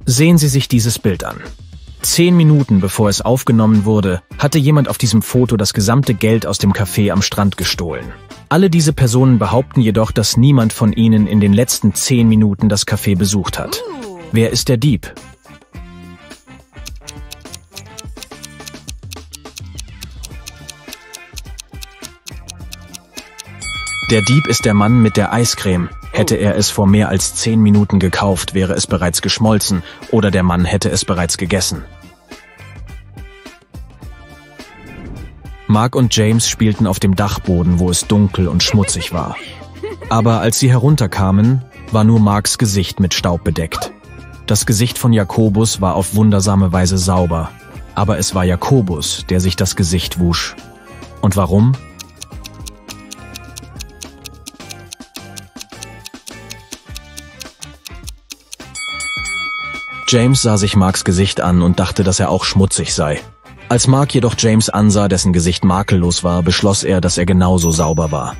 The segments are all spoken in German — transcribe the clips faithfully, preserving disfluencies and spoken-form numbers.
Sehen Sie sich dieses Bild an. Zehn Minuten bevor es aufgenommen wurde, hatte jemand auf diesem Foto das gesamte Geld aus dem Café am Strand gestohlen. Alle diese Personen behaupten jedoch, dass niemand von ihnen in den letzten zehn Minuten das Café besucht hat. Wer ist der Dieb? Der Dieb ist der Mann mit der Eiscreme. Hätte er es vor mehr als zehn Minuten gekauft, wäre es bereits geschmolzen oder der Mann hätte es bereits gegessen. Mark und James spielten auf dem Dachboden, wo es dunkel und schmutzig war. Aber als sie herunterkamen, war nur Marks Gesicht mit Staub bedeckt. Das Gesicht von Jakobus war auf wundersame Weise sauber, aber es war Jakobus, der sich das Gesicht wusch. Und warum? James sah sich Marks Gesicht an und dachte, dass er auch schmutzig sei. Als Mark jedoch James ansah, dessen Gesicht makellos war, beschloss er, dass er genauso sauber war.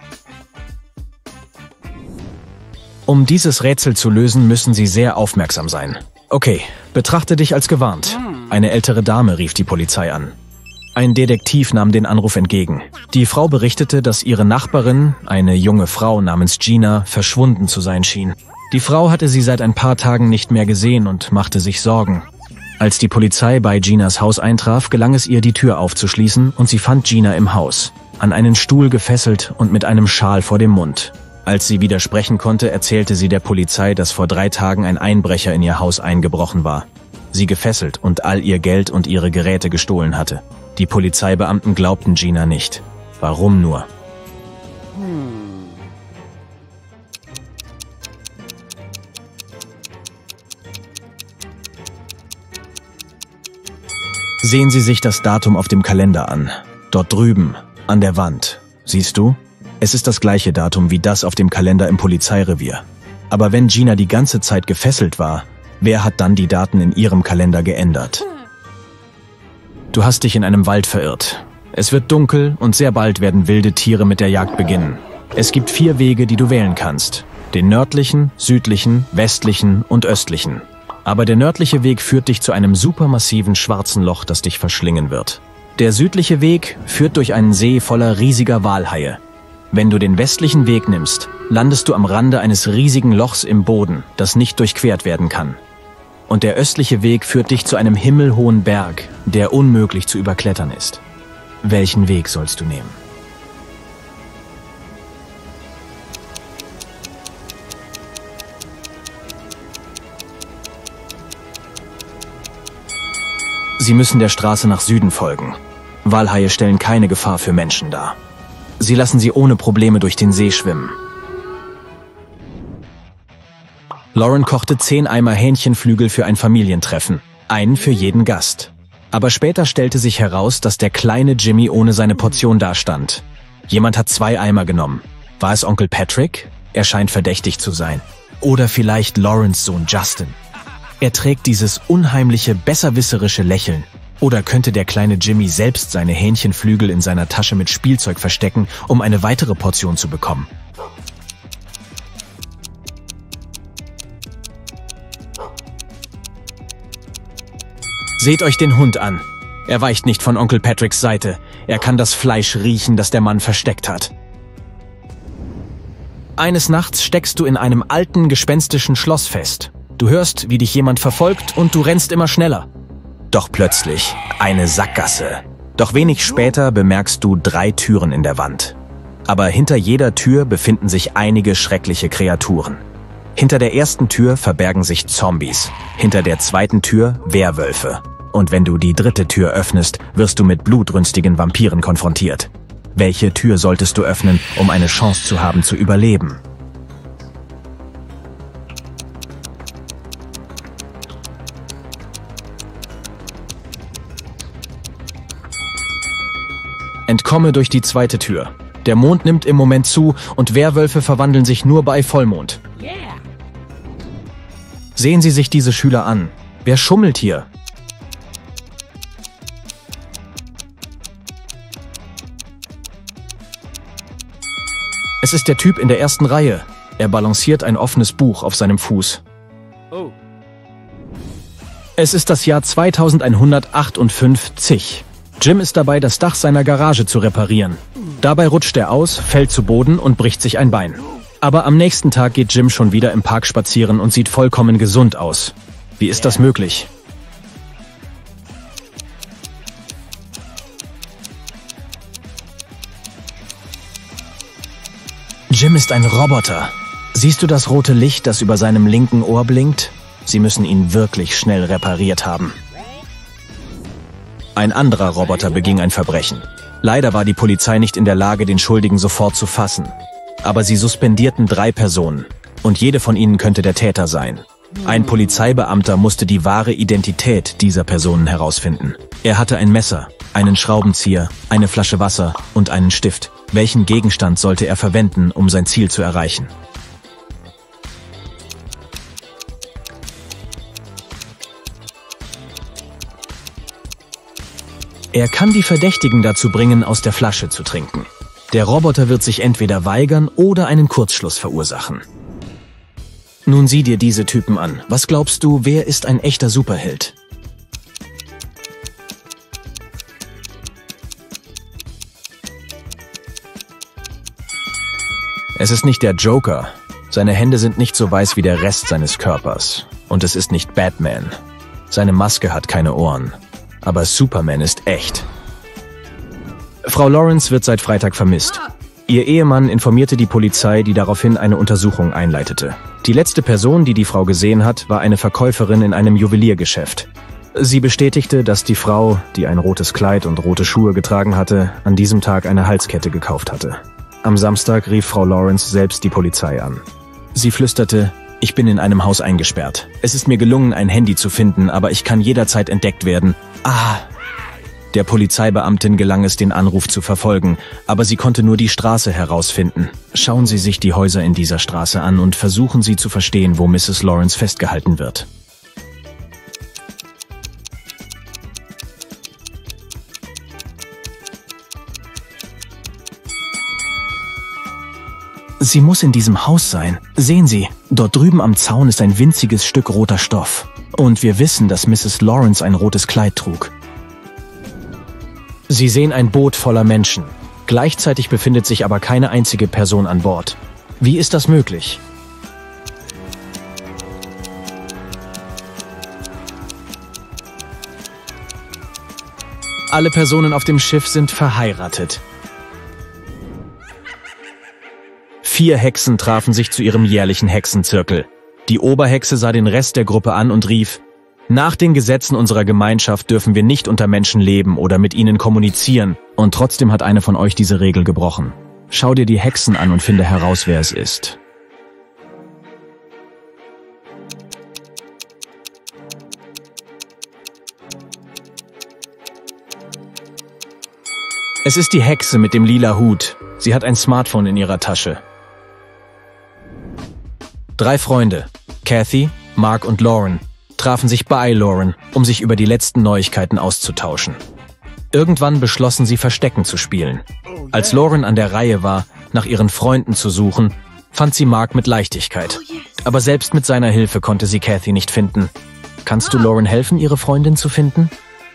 Um dieses Rätsel zu lösen, müssen Sie sehr aufmerksam sein. Okay, betrachte dich als gewarnt. Eine ältere Dame rief die Polizei an. Ein Detektiv nahm den Anruf entgegen. Die Frau berichtete, dass ihre Nachbarin, eine junge Frau namens Gina, verschwunden zu sein schien. Die Frau hatte sie seit ein paar Tagen nicht mehr gesehen und machte sich Sorgen. Als die Polizei bei Ginas Haus eintraf, gelang es ihr, die Tür aufzuschließen und sie fand Gina im Haus, an einen Stuhl gefesselt und mit einem Schal vor dem Mund. Als sie widersprechen konnte, erzählte sie der Polizei, dass vor drei Tagen ein Einbrecher in ihr Haus eingebrochen war, sie gefesselt und all ihr Geld und ihre Geräte gestohlen hatte. Die Polizeibeamten glaubten Gina nicht. Warum nur? Sehen Sie sich das Datum auf dem Kalender an. Dort drüben, an der Wand. Siehst du? Es ist das gleiche Datum wie das auf dem Kalender im Polizeirevier. Aber wenn Gina die ganze Zeit gefesselt war, wer hat dann die Daten in ihrem Kalender geändert? Du hast dich in einem Wald verirrt. Es wird dunkel und sehr bald werden wilde Tiere mit der Jagd beginnen. Es gibt vier Wege, die du wählen kannst. Den nördlichen, südlichen, westlichen und östlichen. Aber der nördliche Weg führt dich zu einem supermassiven schwarzen Loch, das dich verschlingen wird. Der südliche Weg führt durch einen See voller riesiger Walhaie. Wenn du den westlichen Weg nimmst, landest du am Rande eines riesigen Lochs im Boden, das nicht durchquert werden kann. Und der östliche Weg führt dich zu einem himmelhohen Berg, der unmöglich zu überklettern ist. Welchen Weg sollst du nehmen? Sie müssen der Straße nach Süden folgen. Walhaie stellen keine Gefahr für Menschen dar. Sie lassen sie ohne Probleme durch den See schwimmen. Lauren kochte zehn Eimer Hähnchenflügel für ein Familientreffen, einen für jeden Gast. Aber später stellte sich heraus, dass der kleine Jimmy ohne seine Portion dastand. Jemand hat zwei Eimer genommen. War es Onkel Patrick? Er scheint verdächtig zu sein. Oder vielleicht Laurens Sohn Justin. Er trägt dieses unheimliche, besserwisserische Lächeln. Oder könnte der kleine Jimmy selbst seine Hähnchenflügel in seiner Tasche mit Spielzeug verstecken, um eine weitere Portion zu bekommen? Seht euch den Hund an. Er weicht nicht von Onkel Patricks Seite. Er kann das Fleisch riechen, das der Mann versteckt hat. Eines Nachts steckst du in einem alten, gespenstischen Schloss fest. Du hörst, wie dich jemand verfolgt und du rennst immer schneller. Doch plötzlich eine Sackgasse. Doch wenig später bemerkst du drei Türen in der Wand. Aber hinter jeder Tür befinden sich einige schreckliche Kreaturen. Hinter der ersten Tür verbergen sich Zombies, hinter der zweiten Tür Werwölfe. Und wenn du die dritte Tür öffnest, wirst du mit blutrünstigen Vampiren konfrontiert. Welche Tür solltest du öffnen, um eine Chance zu haben, zu überleben? Entkomme durch die zweite Tür. Der Mond nimmt im Moment zu und Werwölfe verwandeln sich nur bei Vollmond. Sehen Sie sich diese Schüler an. Wer schummelt hier? Es ist der Typ in der ersten Reihe. Er balanciert ein offenes Buch auf seinem Fuß. Oh. Es ist das Jahr zweitausendeinhundertachtundfünfzig. Jim ist dabei, das Dach seiner Garage zu reparieren. Dabei rutscht er aus, fällt zu Boden und bricht sich ein Bein. Aber am nächsten Tag geht Jim schon wieder im Park spazieren und sieht vollkommen gesund aus. Wie ist das möglich? Jim ist ein Roboter. Siehst du das rote Licht, das über seinem linken Ohr blinkt? Sie müssen ihn wirklich schnell repariert haben. Ein anderer Roboter beging ein Verbrechen. Leider war die Polizei nicht in der Lage, den Schuldigen sofort zu fassen. Aber sie suspendierten drei Personen. Und jede von ihnen könnte der Täter sein. Ein Polizeibeamter musste die wahre Identität dieser Personen herausfinden. Er hatte ein Messer, einen Schraubenzieher, eine Flasche Wasser und einen Stift. Welchen Gegenstand sollte er verwenden, um sein Ziel zu erreichen? Er kann die Verdächtigen dazu bringen, aus der Flasche zu trinken. Der Roboter wird sich entweder weigern oder einen Kurzschluss verursachen. Nun sieh dir diese Typen an. Was glaubst du, wer ist ein echter Superheld? Es ist nicht der Joker. Seine Hände sind nicht so weiß wie der Rest seines Körpers. Und es ist nicht Batman. Seine Maske hat keine Ohren. Aber Superman ist echt. Frau Lawrence wird seit Freitag vermisst. Ihr Ehemann informierte die Polizei, die daraufhin eine Untersuchung einleitete. Die letzte Person, die die Frau gesehen hat, war eine Verkäuferin in einem Juweliergeschäft. Sie bestätigte, dass die Frau, die ein rotes Kleid und rote Schuhe getragen hatte, an diesem Tag eine Halskette gekauft hatte. Am Samstag rief Frau Lawrence selbst die Polizei an. Sie flüsterte: Ich bin in einem Haus eingesperrt. Es ist mir gelungen, ein Handy zu finden, aber ich kann jederzeit entdeckt werden. Ah! Der Polizeibeamtin gelang es, den Anruf zu verfolgen, aber sie konnte nur die Straße herausfinden. Schauen Sie sich die Häuser in dieser Straße an und versuchen Sie zu verstehen, wo Misses Lawrence festgehalten wird. Sie muss in diesem Haus sein. Sehen Sie, dort drüben am Zaun ist ein winziges Stück roter Stoff. Und wir wissen, dass Misses Lawrence ein rotes Kleid trug. Sie sehen ein Boot voller Menschen. Gleichzeitig befindet sich aber keine einzige Person an Bord. Wie ist das möglich? Alle Personen auf dem Schiff sind verheiratet. Vier Hexen trafen sich zu ihrem jährlichen Hexenzirkel. Die Oberhexe sah den Rest der Gruppe an und rief: Nach den Gesetzen unserer Gemeinschaft dürfen wir nicht unter Menschen leben oder mit ihnen kommunizieren, und trotzdem hat eine von euch diese Regel gebrochen. Schau dir die Hexen an und finde heraus, wer es ist. Es ist die Hexe mit dem lila Hut. Sie hat ein Smartphone in ihrer Tasche. Drei Freunde, Kathy, Mark und Lauren, trafen sich bei Lauren, um sich über die letzten Neuigkeiten auszutauschen. Irgendwann beschlossen sie, Verstecken zu spielen. Als Lauren an der Reihe war, nach ihren Freunden zu suchen, fand sie Mark mit Leichtigkeit. Aber selbst mit seiner Hilfe konnte sie Kathy nicht finden. Kannst du Lauren helfen, ihre Freundin zu finden?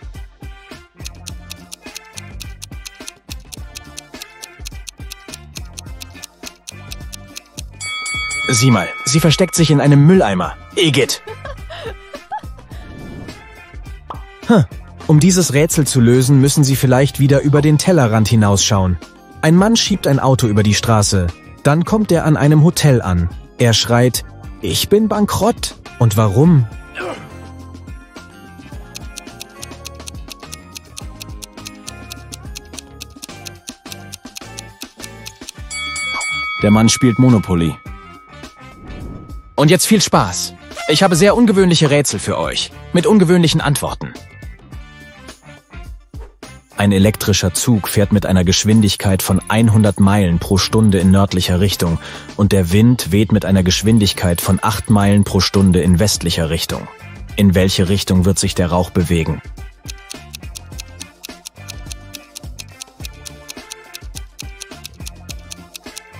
Sieh mal, sie versteckt sich in einem Mülleimer. Igitt! Hm. Um dieses Rätsel zu lösen, müssen Sie vielleicht wieder über den Tellerrand hinausschauen. Ein Mann schiebt ein Auto über die Straße. Dann kommt er an einem Hotel an. Er schreit: Ich bin bankrott. Und warum? Der Mann spielt Monopoly. Und jetzt viel Spaß. Ich habe sehr ungewöhnliche Rätsel für euch, mit ungewöhnlichen Antworten. Ein elektrischer Zug fährt mit einer Geschwindigkeit von hundert Meilen pro Stunde in nördlicher Richtung und der Wind weht mit einer Geschwindigkeit von acht Meilen pro Stunde in westlicher Richtung. In welche Richtung wird sich der Rauch bewegen?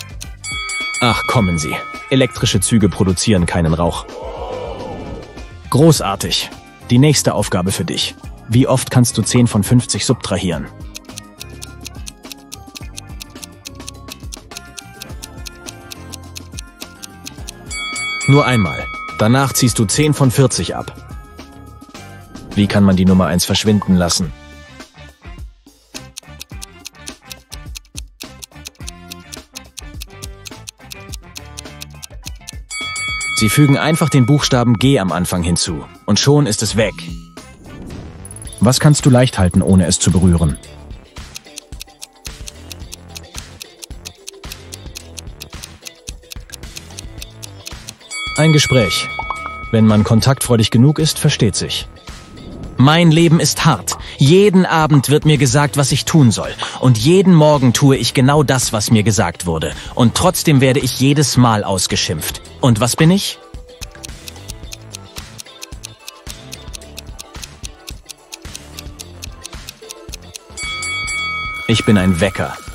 Ach, kommen Sie. Elektrische Züge produzieren keinen Rauch. Großartig. Die nächste Aufgabe für dich. Wie oft kannst du zehn von fünfzig subtrahieren? Nur einmal. Danach ziehst du zehn von vierzig ab. Wie kann man die Nummer eins verschwinden lassen? Sie fügen einfach den Buchstaben G am Anfang hinzu und schon ist es weg. Was kannst du leicht halten, ohne es zu berühren? Ein Gespräch. Wenn man kontaktfreudig genug ist, versteht sich. Mein Leben ist hart. Jeden Abend wird mir gesagt, was ich tun soll. Und jeden Morgen tue ich genau das, was mir gesagt wurde. Und trotzdem werde ich jedes Mal ausgeschimpft. Und was bin ich? Ich bin ein Wecker.